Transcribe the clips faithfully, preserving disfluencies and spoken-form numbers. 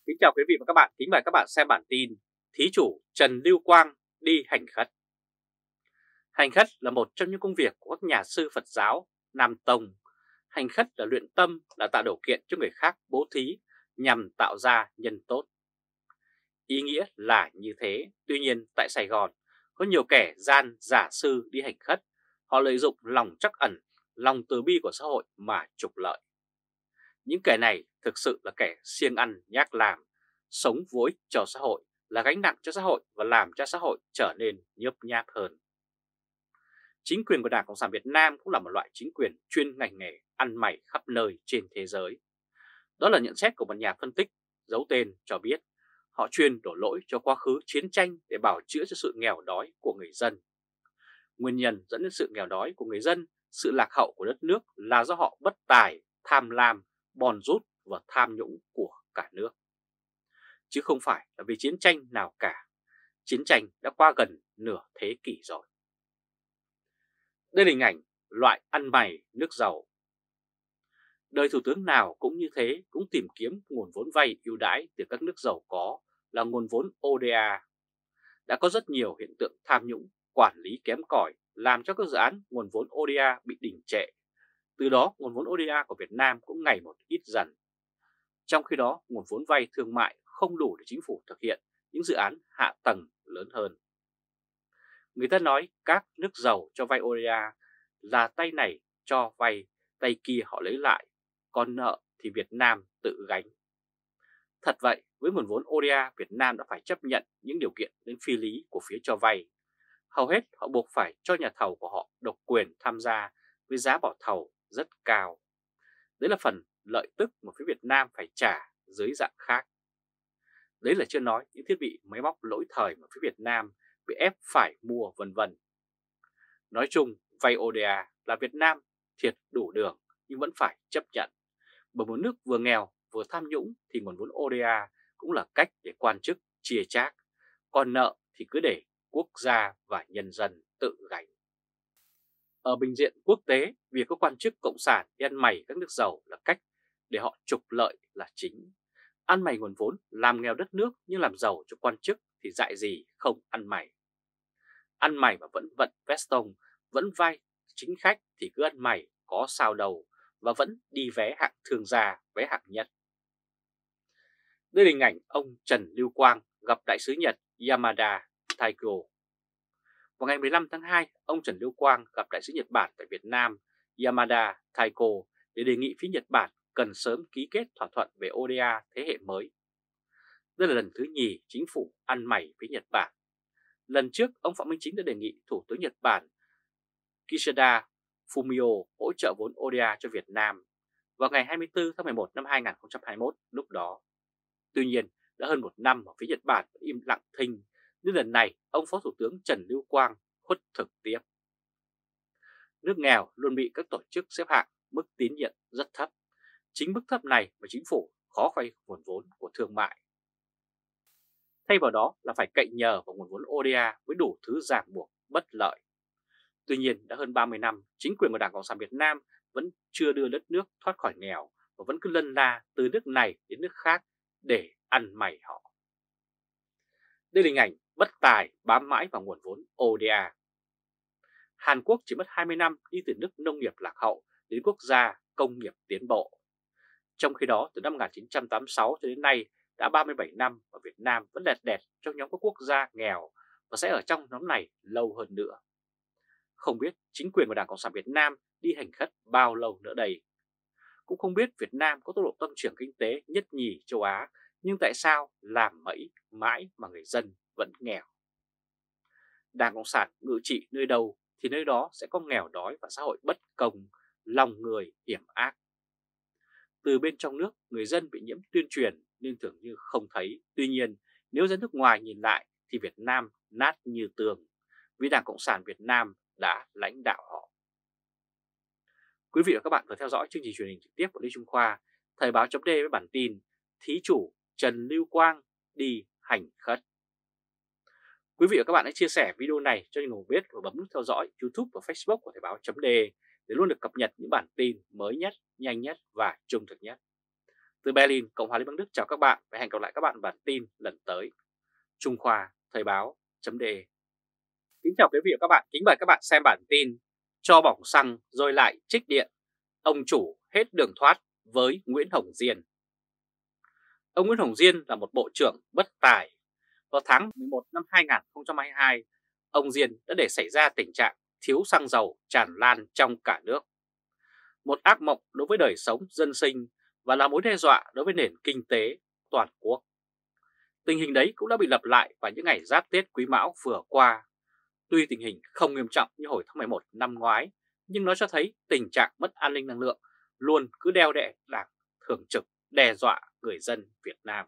Kính chào quý vị và các bạn, kính mời các bạn xem bản tin Thí chủ Trần Lưu Quang đi hành khất. Hành khất là một trong những công việc của các nhà sư Phật giáo Nam Tông. Hành khất là luyện tâm, là tạo điều kiện cho người khác bố thí nhằm tạo ra nhân tốt. Ý nghĩa là như thế, tuy nhiên tại Sài Gòn có nhiều kẻ gian giả sư đi hành khất, họ lợi dụng lòng trắc ẩn, lòng từ bi của xã hội mà trục lợi. Những kẻ này thực sự là kẻ siêng ăn nhác làm, sống vối cho xã hội, là gánh nặng cho xã hội và làm cho xã hội trở nên nhớp nháp hơn. Chính quyền của Đảng Cộng sản Việt Nam cũng là một loại chính quyền chuyên ngành nghề ăn mày khắp nơi trên thế giới. Đó là nhận xét của một nhà phân tích giấu tên cho biết họ chuyên đổ lỗi cho quá khứ chiến tranh để bào chữa cho sự nghèo đói của người dân. Nguyên nhân dẫn đến sự nghèo đói của người dân, sự lạc hậu của đất nước là do họ bất tài, tham lam, bòn rút và tham nhũng của cả nước. Chứ không phải là vì chiến tranh nào cả. Chiến tranh đã qua gần nửa thế kỷ rồi. Đây là hình ảnh loại ăn mày nước giàu. Đời thủ tướng nào cũng như thế, cũng tìm kiếm nguồn vốn vay ưu đãi từ các nước giàu có là nguồn vốn ô đê a. Đã có rất nhiều hiện tượng tham nhũng, quản lý kém cỏi làm cho các dự án nguồn vốn ô đê a bị đình trệ. Từ đó nguồn vốn ô đê a của Việt Nam cũng ngày một ít dần. Trong khi đó nguồn vốn vay thương mại không đủ để chính phủ thực hiện những dự án hạ tầng lớn hơn. Người ta nói các nước giàu cho vay ô đê a là tay này cho vay, tay kia họ lấy lại, còn nợ thì Việt Nam tự gánh. Thật vậy, với nguồn vốn ô đê a, Việt Nam đã phải chấp nhận những điều kiện đến phi lý của phía cho vay. Hầu hết họ buộc phải cho nhà thầu của họ độc quyền tham gia với giá bỏ thầu rất cao. Đấy là phần lợi tức mà phía Việt Nam phải trả dưới dạng khác. Đấy là chưa nói những thiết bị máy móc lỗi thời mà phía Việt Nam bị ép phải mua vân vân. Nói chung, vay ô đê a là Việt Nam thiệt đủ đường nhưng vẫn phải chấp nhận. Bởi một nước vừa nghèo vừa tham nhũng thì nguồn vốn ô đê a cũng là cách để quan chức chia chác, còn nợ thì cứ để quốc gia và nhân dân tự gánh. Ở bình diện quốc tế, việc các quan chức cộng sản đi ăn mày các nước giàu là cách để họ trục lợi là chính. Ăn mày nguồn vốn làm nghèo đất nước nhưng làm giàu cho quan chức thì dại gì không ăn mày. Ăn mày mà vẫn vận veston, vẫn vai chính khách thì cứ ăn mày có sao đâu và vẫn đi vé hạng thương gia, vé hạng nhất. Đây là hình ảnh ông Trần Lưu Quang gặp đại sứ Nhật Yamada Taiko. Vào ngày mười lăm tháng hai, ông Trần Lưu Quang gặp đại sứ Nhật Bản tại Việt Nam Yamada Taiko để đề nghị phía Nhật Bản cần sớm ký kết thỏa thuận về ô đê a thế hệ mới. Đây là lần thứ nhì chính phủ ăn mày với Nhật Bản. Lần trước, ông Phạm Minh Chính đã đề nghị Thủ tướng Nhật Bản Kishida Fumio hỗ trợ vốn ô đê a cho Việt Nam vào ngày hai mươi tư tháng mười một năm hai nghìn không trăm hai mươi mốt lúc đó. Tuy nhiên, đã hơn một năm mà phía Nhật Bản vẫn im lặng thinh, nên lần này ông Phó Thủ tướng Trần Lưu Quang khuất thực tiếp. Nước nghèo luôn bị các tổ chức xếp hạng mức tín nhiệm rất thấp. Chính mức thấp này mà chính phủ khó vay nguồn vốn của thương mại. Thay vào đó là phải cậy nhờ vào nguồn vốn ô đê a với đủ thứ ràng buộc bất lợi. Tuy nhiên đã hơn ba mươi năm, chính quyền của Đảng Cộng sản Việt Nam vẫn chưa đưa đất nước thoát khỏi nghèo và vẫn cứ lân la từ nước này đến nước khác để ăn mày họ. Đây là hình ảnh bất tài bám mãi vào nguồn vốn ô đê a. Hàn Quốc chỉ mất hai mươi năm đi từ nước nông nghiệp lạc hậu đến quốc gia công nghiệp tiến bộ. Trong khi đó, từ năm một nghìn chín trăm tám mươi sáu cho đến nay đã ba mươi bảy năm và Việt Nam vẫn lẹt đẹt trong nhóm các quốc gia nghèo và sẽ ở trong nhóm này lâu hơn nữa. Không biết chính quyền của Đảng Cộng sản Việt Nam đi hành khất bao lâu nữa đây. Cũng không biết Việt Nam có tốc độ tăng trưởng kinh tế nhất nhì châu Á, nhưng tại sao làm mẩy mãi mà người dân vẫn nghèo. Đảng Cộng sản ngự trị nơi đâu thì nơi đó sẽ có nghèo đói và xã hội bất công, lòng người hiểm ác. Từ bên trong nước, người dân bị nhiễm tuyên truyền nên tưởng như không thấy. Tuy nhiên, nếu ra nước ngoài nhìn lại thì Việt Nam nát như tường, vì Đảng Cộng sản Việt Nam đã lãnh đạo họ. Quý vị và các bạn vừa theo dõi chương trình truyền hình trực tiếp của Lê Trung Khoa, Thời báo chấm với bản tin Thí chủ Trần Lưu Quang đi hành khất. Quý vị và các bạn hãy chia sẻ video này cho những người biết và bấm nút theo dõi YouTube và Facebook của Thời báo chấm để luôn được cập nhật những bản tin mới nhất, nhanh nhất và trung thực nhất. Từ Berlin, Cộng hòa Liên bang Đức chào các bạn và hẹn gặp lại các bạn bản tin lần tới. Trung Khoa, Thời báo.de. Kính chào quý vị và các bạn, kính mời các bạn xem bản tin cho bỏng xăng rồi lại trích điện, ông chủ hết đường thoát với Nguyễn Hồng Diên. Ông Nguyễn Hồng Diên là một bộ trưởng bất tài. Vào tháng mười một năm hai nghìn không trăm hai mươi hai, ông Diên đã để xảy ra tình trạng thiếu xăng dầu tràn lan trong cả nước. Một ác mộng đối với đời sống dân sinh và là mối đe dọa đối với nền kinh tế toàn quốc. Tình hình đấy cũng đã bị lặp lại vào những ngày giáp Tết Quý Mão vừa qua. Tuy tình hình không nghiêm trọng như hồi tháng mười một năm ngoái, nhưng nó cho thấy tình trạng mất an ninh năng lượng luôn cứ đeo đẻ đang thường trực đe dọa người dân Việt Nam.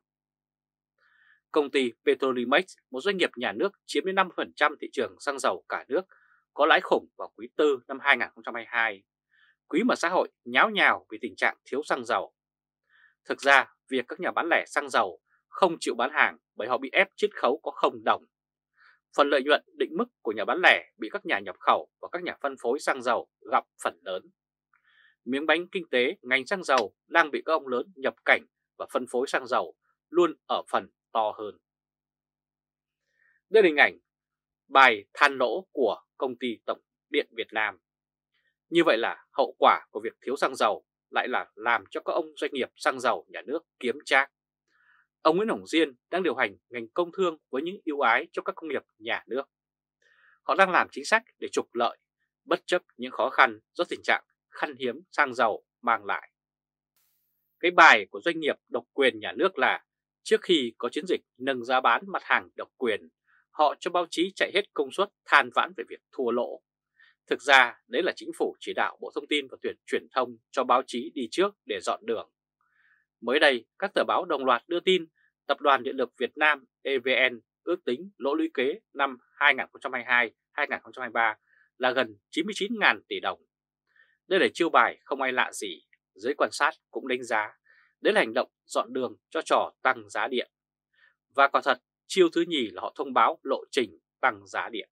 Công ty Petrolimex, một doanh nghiệp nhà nước chiếm đến năm mươi phần trăm thị trường xăng dầu cả nước, có lãi khủng vào quý tư năm hai nghìn không trăm hai mươi hai, quý mà xã hội nháo nhào vì tình trạng thiếu xăng dầu. Thực ra, việc các nhà bán lẻ xăng dầu không chịu bán hàng bởi họ bị ép chiết khấu có không đồng. Phần lợi nhuận định mức của nhà bán lẻ bị các nhà nhập khẩu và các nhà phân phối xăng dầu gặm phần lớn. Miếng bánh kinh tế ngành xăng dầu đang bị các ông lớn nhập cảnh và phân phối xăng dầu luôn ở phần to hơn. Đây là hình ảnh bài than lỗ của công ty Tổng điện Việt Nam. Như vậy là hậu quả của việc thiếu xăng dầu lại là làm cho các ông doanh nghiệp xăng dầu nhà nước kiếm trác. Ông Nguyễn Hồng Diên đang điều hành ngành công thương với những ưu ái cho các công nghiệp nhà nước. Họ đang làm chính sách để trục lợi, bất chấp những khó khăn do tình trạng khan hiếm xăng dầu mang lại. Cái bài của doanh nghiệp độc quyền nhà nước là trước khi có chiến dịch nâng giá bán mặt hàng độc quyền, họ cho báo chí chạy hết công suất than vãn về việc thua lỗ. Thực ra đấy là chính phủ chỉ đạo Bộ Thông tin và Tuyển truyền thông cho báo chí đi trước để dọn đường. Mới đây, các tờ báo đồng loạt đưa tin Tập đoàn Điện lực Việt Nam E V N ước tính lỗ lũy kế năm hai nghìn không trăm hai mươi hai đến hai nghìn không trăm hai mươi ba là gần chín mươi chín nghìn tỷ đồng. Đây là chiêu bài không ai lạ gì, giới quan sát cũng đánh giá đấy là hành động dọn đường cho trò tăng giá điện. Và quả thật, chiêu thứ nhì là họ thông báo lộ trình tăng giá điện.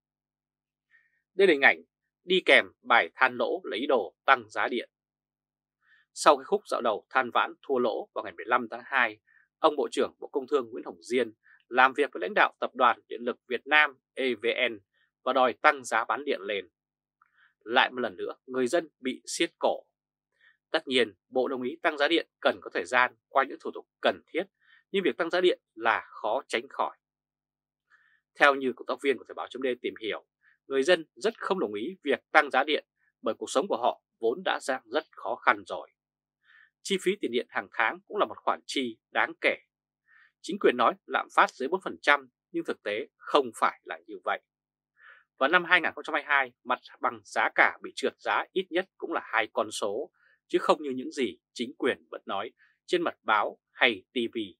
Đây là hình ảnh đi kèm bài than lỗ lấy đồ tăng giá điện. Sau cái khúc dạo đầu than vãn thua lỗ vào ngày mười lăm tháng hai, ông Bộ trưởng Bộ Công Thương Nguyễn Hồng Diên làm việc với lãnh đạo Tập đoàn Điện lực Việt Nam E V N và đòi tăng giá bán điện lên. Lại một lần nữa, người dân bị siết cổ. Tất nhiên, Bộ đồng ý tăng giá điện cần có thời gian qua những thủ tục cần thiết, nhưng việc tăng giá điện là khó tránh khỏi. Theo như cộng tác viên của Thời báo.de tìm hiểu, người dân rất không đồng ý việc tăng giá điện bởi cuộc sống của họ vốn đã đang rất khó khăn rồi. Chi phí tiền điện hàng tháng cũng là một khoản chi đáng kể. Chính quyền nói lạm phát dưới bốn phần trăm nhưng thực tế không phải là như vậy. Vào năm hai nghìn không trăm hai mươi hai, mặt bằng giá cả bị trượt giá ít nhất cũng là hai con số, chứ không như những gì chính quyền vẫn nói trên mặt báo hay ti vi.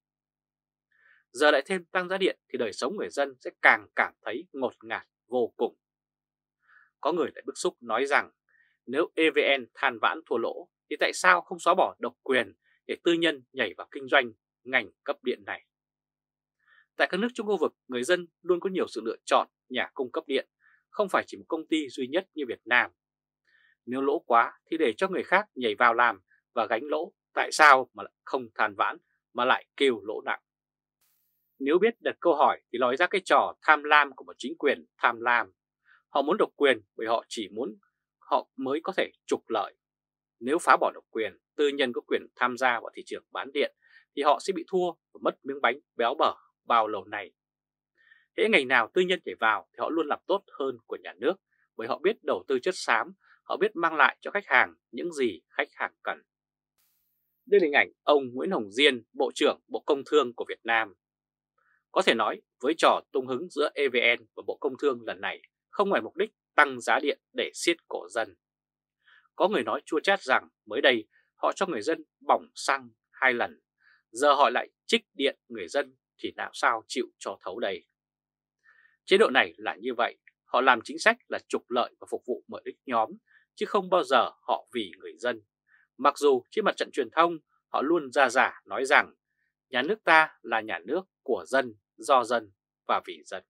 Giờ lại thêm tăng giá điện thì đời sống người dân sẽ càng cảm thấy ngột ngạt vô cùng. Có người lại bức xúc nói rằng nếu E V N than vãn thua lỗ thì tại sao không xóa bỏ độc quyền để tư nhân nhảy vào kinh doanh ngành cấp điện này? Tại các nước trong khu vực, người dân luôn có nhiều sự lựa chọn nhà cung cấp điện, không phải chỉ một công ty duy nhất như Việt Nam. Nếu lỗ quá thì để cho người khác nhảy vào làm và gánh lỗ, tại sao mà lại không than vãn mà lại kêu lỗ nặng? Nếu biết đặt câu hỏi thì nói ra cái trò tham lam của một chính quyền tham lam. Họ muốn độc quyền bởi họ chỉ muốn họ mới có thể trục lợi. Nếu phá bỏ độc quyền, tư nhân có quyền tham gia vào thị trường bán điện thì họ sẽ bị thua và mất miếng bánh béo bở bao lâu nay. Hễ ngày nào tư nhân nhảy vào thì họ luôn làm tốt hơn của nhà nước bởi họ biết đầu tư chất xám, họ biết mang lại cho khách hàng những gì khách hàng cần. Đây là hình ảnh ông Nguyễn Hồng Diên, Bộ trưởng Bộ Công Thương của Việt Nam. Có thể nói với trò tung hứng giữa E V N và Bộ Công Thương lần này không ngoài mục đích tăng giá điện để siết cổ dân. Có người nói chua chát rằng mới đây họ cho người dân bỏng xăng hai lần, giờ họ lại trích điện người dân thì làm sao chịu cho thấu đây. Chế độ này là như vậy, họ làm chính sách là trục lợi và phục vụ lợi ích nhóm, chứ không bao giờ họ vì người dân. Mặc dù trên mặt trận truyền thông họ luôn ra giả nói rằng nhà nước ta là nhà nước của dân, do dân và vì dân.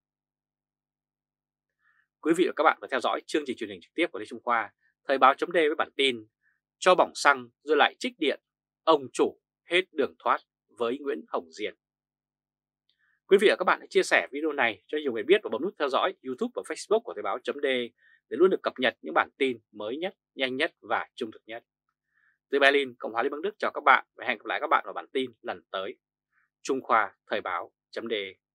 Quý vị và các bạn vừa theo dõi chương trình truyền hình trực tiếp của Lê Trung Khoa, Thời báo.de với bản tin cho bỏng xăng rồi lại trích điện, ông chủ hết đường thoát với Nguyễn Hồng Diên. Quý vị và các bạn hãy chia sẻ video này cho nhiều người biết và bấm nút theo dõi YouTube và Facebook của Thời báo.de để luôn được cập nhật những bản tin mới nhất, nhanh nhất và trung thực nhất. Từ Berlin, Cộng hòa Liên bang Đức chào các bạn và hẹn gặp lại các bạn vào bản tin lần tới. Trung Khoa Thời báo.de